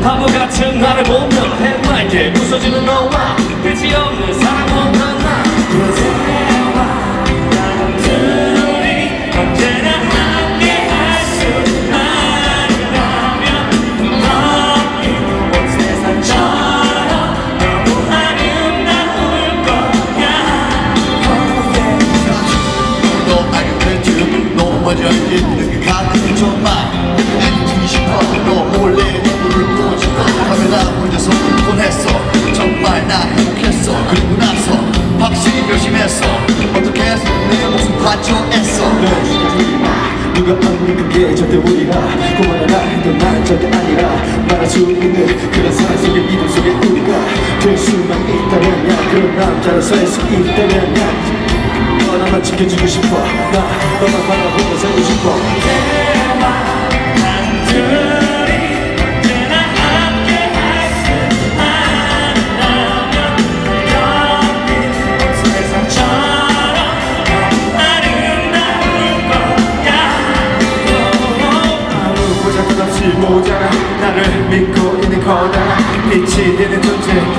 바보 같은 나를 보며 해맑게 웃어주는 너와 끝이 없는 사랑은 나 그대와 난 둘이 언제나 함께 할 수만이라면 너희 온 세상처럼 너무 아름다울 거야. 너 알겠지? 너 먼저 얘기는 가끔 정말 애기지 싶어. 너 몰래 눈물을 꽂고 카메라 혼자서 울곤 했어. 정말 나 행복했어. 그리고 나서 확실히 결심했어. 어떻게 해서 내 목숨 바쳐 애써. 누가 아무리 그게 절대 우리라 고만하라 해도 난 절대 아니라 말할 수 있는 그런 사랑 속에 믿음 속에 우리가 될 수만 있다면 야 그런 남자로 설 수 있다면 야 너나만 지켜주고 싶어. 나 너만 바라보며 살고 싶어. 난 둘이 언제나 함께 할 수만이라면 여기 온 세상처럼 너무 아름다울 거야. 아무 보잘것 없이 모자라 나를 믿고 있는 커다란 빛이 되는 존재